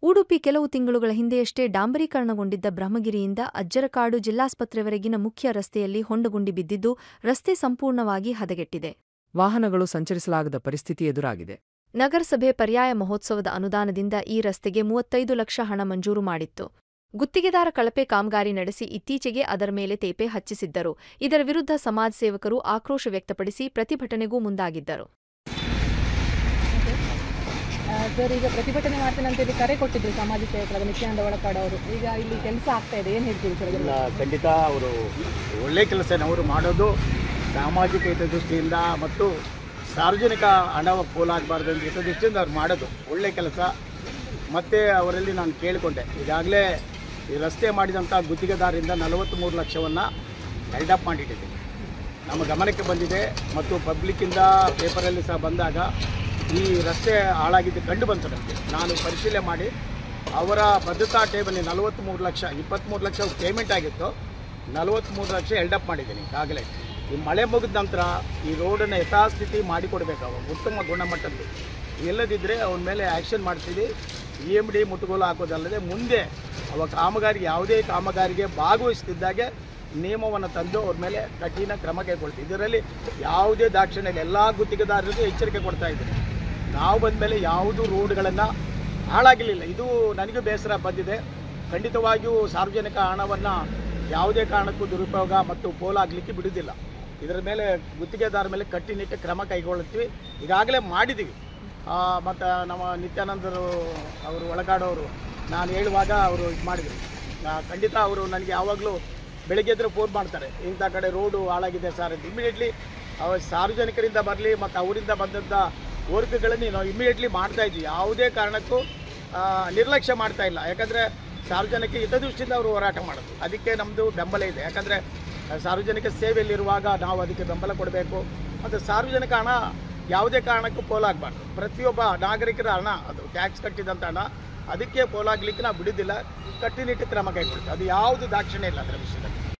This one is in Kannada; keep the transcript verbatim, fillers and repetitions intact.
ಉಡುಪಿ ಕೆಲವು ತಿಂಗಳುಗಳ ಹಿಂದೆಯಷ್ಟೇ ಡಾಂಬರೀಕರಣಗೊಂಡಿದ್ದ ಬ್ರಹ್ಮಗಿರಿಯಿಂದ ಅಜ್ಜರಕಾಡು ಜಿಲ್ಲಾಸ್ಪತ್ರೆವರೆಗಿನ ಮುಖ್ಯ ರಸ್ತೆಯಲ್ಲಿ ಹೊಂಡಗುಂಡಿ ಬಿದ್ದಿದ್ದು ರಸ್ತೆ ಸಂಪೂರ್ಣವಾಗಿ ಹದಗೆಟ್ಟಿದೆ. ವಾಹನಗಳು ಸಂಚರಿಸಲಾಗದ ಪರಿಸ್ಥಿತಿ ಎದುರಾಗಿದೆ. ನಗರಸಭೆ ಪರ್ಯಾಯ ಮಹೋತ್ಸವದ ಅನುದಾನದಿಂದ ಈ ರಸ್ತೆಗೆ ಮೂವತ್ತೈದು ಲಕ್ಷ ಹಣ ಮಂಜೂರು ಮಾಡಿತ್ತು. ಗುತ್ತಿಗೆದಾರ ಕಳಪೆ ಕಾಮಗಾರಿ ನಡೆಸಿ ಇತ್ತೀಚೆಗೆ ಅದರ ಮೇಲೆ ತೇಪೆ ಹಚ್ಚಿಸಿದ್ದರು. ಇದರ ವಿರುದ್ಧ ಸಮಾಜ ಸೇವಕರು ಆಕ್ರೋಶ ವ್ಯಕ್ತಪಡಿಸಿ ಪ್ರತಿಭಟನೆಗೂ ಮುಂದಾಗಿದ್ದರು. ಸರ್, ಈಗ ಪ್ರತಿಭಟನೆ ಮಾಡ್ತೇನೆ ಅಂತ ಹೇಳಿ ಕರೆ ಕೊಟ್ಟಿದ್ರು ಸಮಾಜ ಸೇವಕರಾದ ನಿತ್ಯಾನಂದ ಒಳಕಾಡು ಅವರು. ಈಗ ಇಲ್ಲಿ ಕೆಲಸ ಆಗ್ತಾ ಇದೆ, ಏನು ಹೇಳ್ತೀವಿ ಸರ್? ಇಲ್ಲ, ಖಂಡಿತ ಅವರು ಒಳ್ಳೆ ಕೆಲಸನ ಅವರು ಮಾಡೋದು ಸಾಮಾಜಿಕ ಹಿತದೃಷ್ಟಿಯಿಂದ ಮತ್ತು ಸಾರ್ವಜನಿಕ ಹಣ ಪೋಲಾಗಬಾರ್ದು ಅಂತ ಹಿತದೃಷ್ಟಿಯಿಂದ ಅವ್ರು ಮಾಡೋದು ಒಳ್ಳೆ ಕೆಲಸ. ಮತ್ತು ಅವರಲ್ಲಿ ನಾನು ಕೇಳಿಕೊಂಡೆ, ಈಗಾಗಲೇ ಈ ರಸ್ತೆ ಮಾಡಿದಂಥ ಗುತ್ತಿಗೆದಾರರಿಂದ ನಲವತ್ತ್ಮೂರು ಲಕ್ಷವನ್ನು ಹೆಲ್ಡಪ್ ಮಾಡಿಟ್ಟಿದ್ದೀನಿ. ನಮ್ಮ ಗಮನಕ್ಕೆ ಬಂದಿದೆ ಮತ್ತು ಪಬ್ಲಿಕ್ಕಿಂದ ಪೇಪರಲ್ಲಿ ಸಹ ಬಂದಾಗ ಈ ರಸ್ತೆ ಹಾಳಾಗಿದ್ದು ಕಂಡು ಬಂತು ನನಗೆ. ನಾನು ಪರಿಶೀಲನೆ ಮಾಡಿ ಅವರ ಭದ್ರತಾ ಟೇಬಲ್ ನಲವತ್ತ್ಮೂರು ಲಕ್ಷ ಇಪ್ಪತ್ತ್ಮೂರು ಲಕ್ಷ ಪೇಮೆಂಟ್ ಆಗಿತ್ತು, ನಲವತ್ತ್ಮೂರು ಲಕ್ಷ ಹೆಲ್ಡಪ್ ಮಾಡಿದ್ದೀನಿ ಈಗಾಗಲೇ. ಈ ಮಳೆ ಮುಗಿದ ನಂತರ ಈ ರೋಡನ್ನು ಯಥಾಸ್ಥಿತಿ ಮಾಡಿಕೊಡ್ಬೇಕು, ಅವ ಉತ್ತಮ ಗುಣಮಟ್ಟದ್ದು. ಇಲ್ಲದಿದ್ದರೆ ಅವನ ಮೇಲೆ ಆ್ಯಕ್ಷನ್ ಮಾಡ್ತೀವಿ. ಇ ಎಮ್ ಡಿ ಮುಟ್ಟುಗೋಲು ಹಾಕೋದಲ್ಲದೆ ಮುಂದೆ ಅವ ಕಾಮಗಾರಿಗೆ ಯಾವುದೇ ಕಾಮಗಾರಿಗೆ ಭಾಗವಹಿಸ್ತಿದ್ದಾಗೆ ನಿಯಮವನ್ನು ತಂದು ಅವ್ರ ಮೇಲೆ ಕಠಿಣ ಕ್ರಮ ಕೈಗೊಳ್ತೀವಿ. ಇದರಲ್ಲಿ ಯಾವುದೇ ದಾಕ್ಷಿಣ್ಯ ಇಲ್ಲ. ಎಲ್ಲ ಗುತ್ತಿಗೆದಾರರಿಗೂ ಎಚ್ಚರಿಕೆ ಕೊಡ್ತಾ ಇದ್ದೀನಿ. ನಾವು ಬಂದ ಮೇಲೆ ಯಾವುದೂ ರೋಡ್ಗಳನ್ನು ಹಾಳಾಗಲಿಲ್ಲ. ಇದು ನನಗೂ ಬೇಸರ ಬಂದಿದೆ. ಖಂಡಿತವಾಗಿಯೂ ಸಾರ್ವಜನಿಕ ಹಣವನ್ನು ಯಾವುದೇ ಕಾರಣಕ್ಕೂ ದುರುಪಯೋಗ ಮತ್ತು ಪೋಲಾಗಲಿಕ್ಕೆ ಬಿಡುವುದಿಲ್ಲ. ಇದರ ಮೇಲೆ ಗುತ್ತಿಗೆದಾರ ಮೇಲೆ ಕಟ್ಟುನಿಟ್ಟು ಕ್ರಮ ಕೈಗೊಳ್ಳುತ್ತೀವಿ. ಈಗಾಗಲೇ ಮಾಡಿದ್ದೀವಿ. ಮತ್ತು ನಮ್ಮ ನಿತ್ಯಾನಂದರು ಅವರು ಒಳಗಾಡೋರು ನಾನು ಹೇಳುವಾಗ ಅವರು ಇದು ಮಾಡಿದರು. ಖಂಡಿತ ಅವರು ನನಗೆ ಯಾವಾಗಲೂ ಬೆಳಗ್ಗೆ ಎದ್ರೆ ಫೋನ್ ಮಾಡ್ತಾರೆ, ಇಂಥ ಕಡೆ ರೋಡು ಹಾಳಾಗಿದೆ ಸರ್ ಅಂತ. ಇಮಿಡಿಯೇಟ್ಲಿ ಅವ್ರು ಸಾರ್ವಜನಿಕರಿಂದ ಬರಲಿ ಮತ್ತು ಅವರಿಂದ ಬಂದಂಥ ವರ್ಕ್ಗಳನ್ನು ನಾವು ಇಮಿಡಿಯೇಟ್ಲಿ ಮಾಡ್ತಾಯಿದ್ವಿ. ಯಾವುದೇ ಕಾರಣಕ್ಕೂ ನಿರ್ಲಕ್ಷ್ಯ ಮಾಡ್ತಾ ಇಲ್ಲ. ಯಾಕಂದರೆ ಸಾರ್ವಜನಿಕ ಹಿತದೃಷ್ಟಿಯಿಂದ ಅವರು ಹೋರಾಟ ಮಾಡೋದು, ಅದಕ್ಕೆ ನಮ್ಮದು ಬೆಂಬಲ ಇದೆ. ಯಾಕಂದರೆ ಸಾರ್ವಜನಿಕ ಸೇವೆಯಲ್ಲಿರುವಾಗ ನಾವು ಅದಕ್ಕೆ ಬೆಂಬಲ ಕೊಡಬೇಕು. ಮತ್ತು ಸಾರ್ವಜನಿಕ ಹಣ ಯಾವುದೇ ಕಾರಣಕ್ಕೂ ಪೋಲಾಗಬಾರ್ದು. ಪ್ರತಿಯೊಬ್ಬ ನಾಗರಿಕರ ಹಣ, ಅದು ಟ್ಯಾಕ್ಸ್ ಕಟ್ಟಿದಂಥ ಹಣ, ಅದಕ್ಕೆ ಪೋಲಾಗಲಿಕ್ಕೆ ನಾವು ಬಿಡೋದಿಲ್ಲ. ಕಟ್ಟುನಿಟ್ಟು ಕ್ರಮ ಕೈಗೊಳ್ತೀವಿ. ಅದು ಯಾವುದು ದಾಕ್ಷಿಣ್ಯ ಇಲ್ಲ ಅದರ ವಿಷಯದಲ್ಲಿ.